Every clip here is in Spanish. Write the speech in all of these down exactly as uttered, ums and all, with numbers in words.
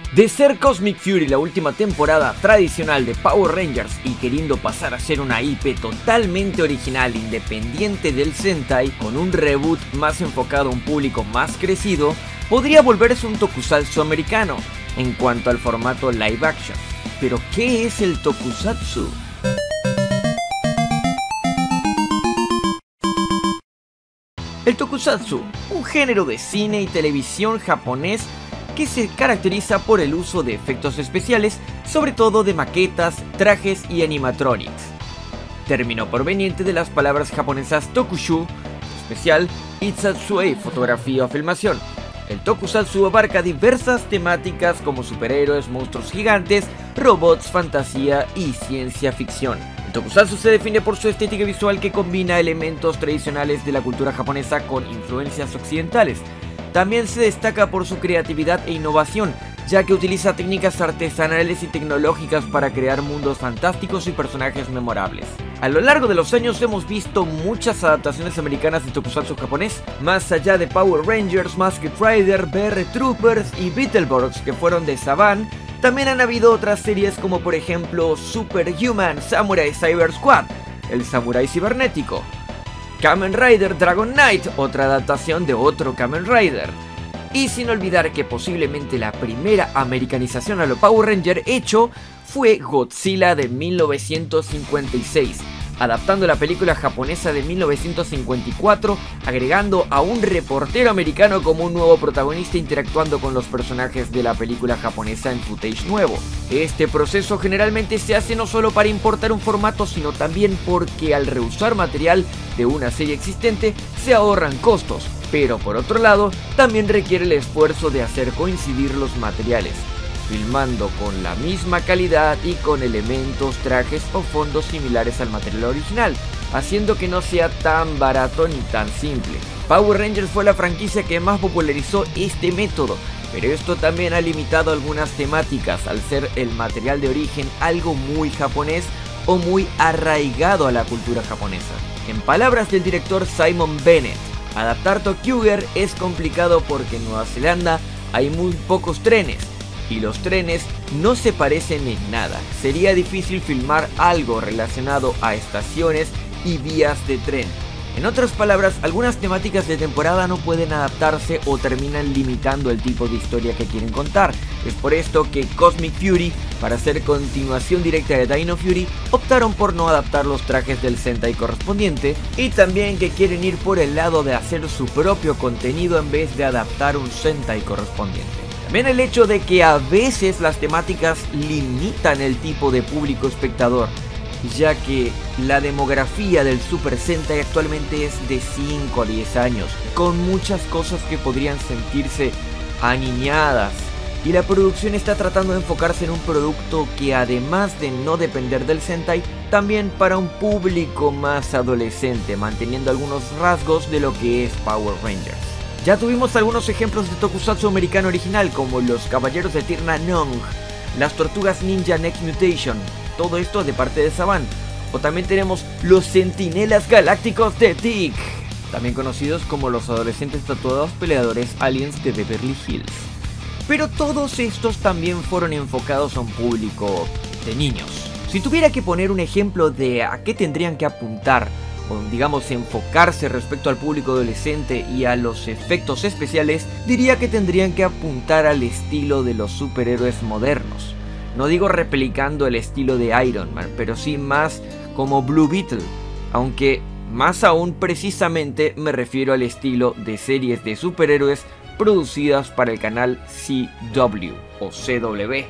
De ser Cosmic Fury la última temporada tradicional de Power Rangers y queriendo pasar a ser una I P totalmente original independiente del Sentai, con un reboot más enfocado a un público más crecido, podría volverse un tokusatsu americano en cuanto al formato live action. Pero ¿qué es el tokusatsu? El tokusatsu, un género de cine y televisión japonés que se caracteriza por el uso de efectos especiales, sobre todo de maquetas, trajes y animatronics. Término proveniente de las palabras japonesas tokushu, especial, y satsue, fotografía o filmación. El tokusatsu abarca diversas temáticas como superhéroes, monstruos gigantes, robots, fantasía y ciencia ficción. El tokusatsu se define por su estética visual que combina elementos tradicionales de la cultura japonesa con influencias occidentales. También se destaca por su creatividad e innovación, ya que utiliza técnicas artesanales y tecnológicas para crear mundos fantásticos y personajes memorables. A lo largo de los años hemos visto muchas adaptaciones americanas de tokusatsu japonés, más allá de Power Rangers, Masked Rider, B R Troopers y Beetleborgs, que fueron de Saban. También han habido otras series como por ejemplo Superhuman Samurai Cyber Squad, el samurái cibernético, Kamen Rider Dragon Knight, otra adaptación de otro Kamen Rider. Y sin olvidar que posiblemente la primera americanización a lo Power Ranger hecho fue Godzilla de mil novecientos cincuenta y seis, adaptando la película japonesa de mil novecientos cincuenta y cuatro, agregando a un reportero americano como un nuevo protagonista interactuando con los personajes de la película japonesa en footage nuevo. Este proceso generalmente se hace no solo para importar un formato, sino también porque al reusar material de una serie existente se ahorran costos, pero por otro lado también requiere el esfuerzo de hacer coincidir los materiales, filmando con la misma calidad y con elementos, trajes o fondos similares al material original, haciendo que no sea tan barato ni tan simple. Power Rangers fue la franquicia que más popularizó este método, pero esto también ha limitado algunas temáticas al ser el material de origen algo muy japonés o muy arraigado a la cultura japonesa. En palabras del director Simon Bennett, adaptar ToQger es complicado porque en Nueva Zelanda hay muy pocos trenes, y los trenes no se parecen en nada. Sería difícil filmar algo relacionado a estaciones y vías de tren. En otras palabras, algunas temáticas de temporada no pueden adaptarse o terminan limitando el tipo de historia que quieren contar. Es por esto que Cosmic Fury, para hacer continuación directa de Dino Fury, optaron por no adaptar los trajes del Sentai correspondiente, y también que quieren ir por el lado de hacer su propio contenido en vez de adaptar un Sentai correspondiente. También el hecho de que a veces las temáticas limitan el tipo de público espectador, ya que la demografía del Super Sentai actualmente es de cinco a diez años, con muchas cosas que podrían sentirse aniñadas, y la producción está tratando de enfocarse en un producto que, además de no depender del Sentai, también para un público más adolescente, manteniendo algunos rasgos de lo que es Power Rangers. Ya tuvimos algunos ejemplos de tokusatsu americano original, como los Caballeros de Eterna Nong, las Tortugas Ninja Next Mutation, todo esto de parte de Saban. O también tenemos los Centinelas Galácticos de Dick, también conocidos como los adolescentes tatuados peleadores aliens de Beverly Hills. Pero todos estos también fueron enfocados a un público de niños. Si tuviera que poner un ejemplo de a qué tendrían que apuntar, o digamos enfocarse respecto al público adolescente y a los efectos especiales, diría que tendrían que apuntar al estilo de los superhéroes modernos. No digo replicando el estilo de Iron Man, pero sí más como Blue Beetle, aunque más aún precisamente me refiero al estilo de series de superhéroes producidas para el canal C W o C W.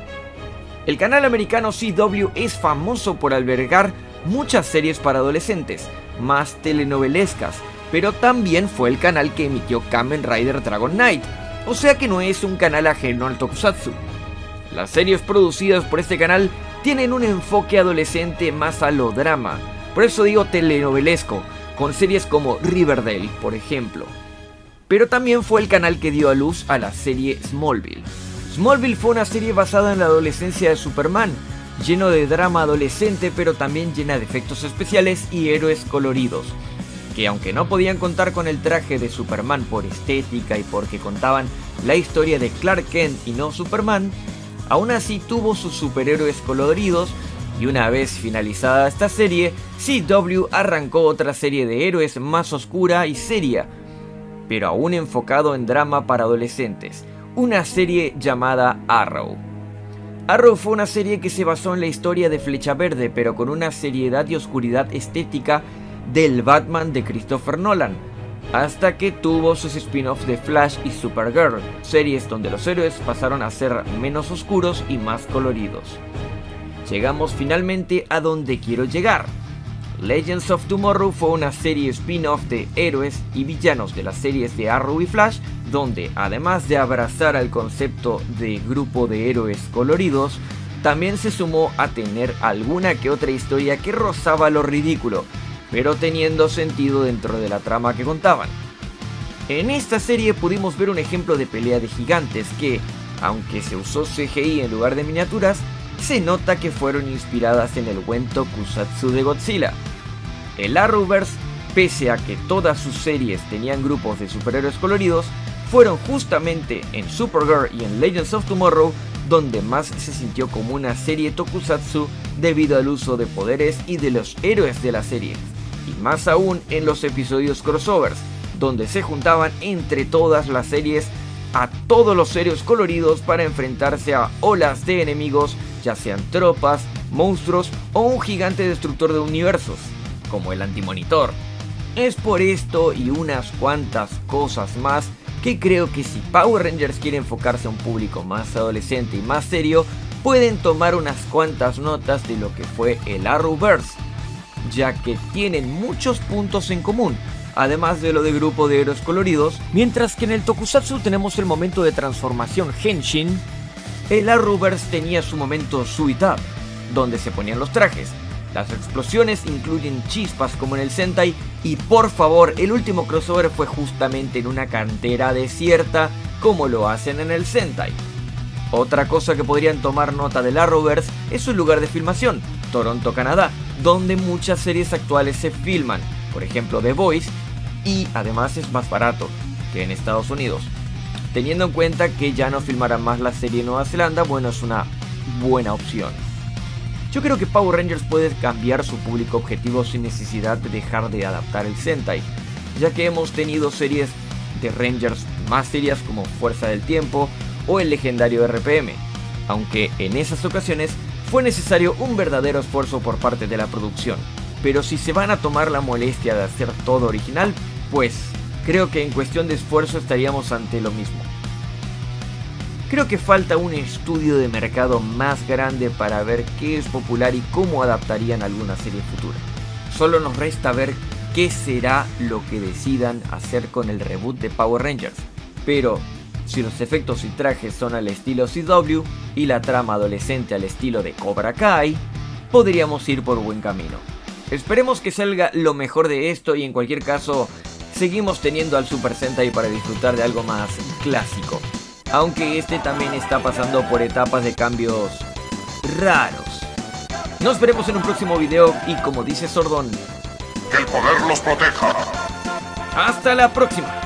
El canal americano C W es famoso por albergar muchas series para adolescentes, más telenovelescas, pero también fue el canal que emitió Kamen Rider Dragon Knight, o sea que no es un canal ajeno al tokusatsu. Las series producidas por este canal tienen un enfoque adolescente más a lo drama, por eso digo telenovelesco, con series como Riverdale, por ejemplo. Pero también fue el canal que dio a luz a la serie Smallville. Smallville fue una serie basada en la adolescencia de Superman, lleno de drama adolescente, pero también llena de efectos especiales y héroes coloridos. que aunque no podían contar con el traje de Superman por estética y porque contaban la historia de Clark Kent y no Superman, aún así tuvo sus superhéroes coloridos, y una vez finalizada esta serie, C W arrancó otra serie de héroes más oscura y seria, pero aún enfocado en drama para adolescentes, una serie llamada Arrow. Arrow fue una serie que se basó en la historia de Flecha Verde, pero con una seriedad y oscuridad estética del Batman de Christopher Nolan, hasta que tuvo sus spin-offs de Flash y Supergirl, series donde los héroes pasaron a ser menos oscuros y más coloridos. Llegamos finalmente a donde quiero llegar. Legends of Tomorrow fue una serie spin-off de héroes y villanos de las series de Arrow y Flash, donde además de abrazar al concepto de grupo de héroes coloridos, también se sumó a tener alguna que otra historia que rozaba lo ridículo, pero teniendo sentido dentro de la trama que contaban. En esta serie pudimos ver un ejemplo de pelea de gigantes que, aunque se usó C G I en lugar de miniaturas, se nota que fueron inspiradas en el buen tokusatsu de Godzilla. El Arrowverse, pese a que todas sus series tenían grupos de superhéroes coloridos, fueron justamente en Supergirl y en Legends of Tomorrow donde más se sintió como una serie tokusatsu debido al uso de poderes y de los héroes de la serie, y más aún en los episodios crossovers, donde se juntaban entre todas las series a todos los héroes coloridos para enfrentarse a olas de enemigos, ya sean tropas, monstruos o un gigante destructor de universos, como el Antimonitor. Es por esto y unas cuantas cosas más que creo que si Power Rangers quiere enfocarse a un público más adolescente y más serio, pueden tomar unas cuantas notas de lo que fue el Arrowverse, ya que tienen muchos puntos en común, además de lo de grupo de héroes coloridos. Mientras que en el tokusatsu tenemos el momento de transformación Henshin, el Arrowverse tenía su momento Suit Up, donde se ponían los trajes. Las explosiones incluyen chispas como en el Sentai, y por favor, el último crossover fue justamente en una cantera desierta como lo hacen en el Sentai. Otra cosa que podrían tomar nota del Arrowverse es su lugar de filmación, Toronto, Canadá, donde muchas series actuales se filman, por ejemplo The Voice, y además es más barato que en Estados Unidos. Teniendo en cuenta que ya no filmarán más la serie en Nueva Zelanda, bueno, es una buena opción. Yo creo que Power Rangers puede cambiar su público objetivo sin necesidad de dejar de adaptar el Sentai, ya que hemos tenido series de Rangers más serias como Fuerza del Tiempo o el legendario R P M, aunque en esas ocasiones fue necesario un verdadero esfuerzo por parte de la producción. Pero si se van a tomar la molestia de hacer todo original, pues creo que en cuestión de esfuerzo estaríamos ante lo mismo. Creo que falta un estudio de mercado más grande para ver qué es popular y cómo adaptarían alguna serie futura. Solo nos resta ver qué será lo que decidan hacer con el reboot de Power Rangers. Pero si los efectos y trajes son al estilo C W y la trama adolescente al estilo de Cobra Kai, podríamos ir por buen camino. Esperemos que salga lo mejor de esto, y en cualquier caso seguimos teniendo al Super Sentai para disfrutar de algo más clásico, aunque este también está pasando por etapas de cambios raros. Nos veremos en un próximo video y, como dice Sordón, que el poder los proteja. ¡hasta la próxima!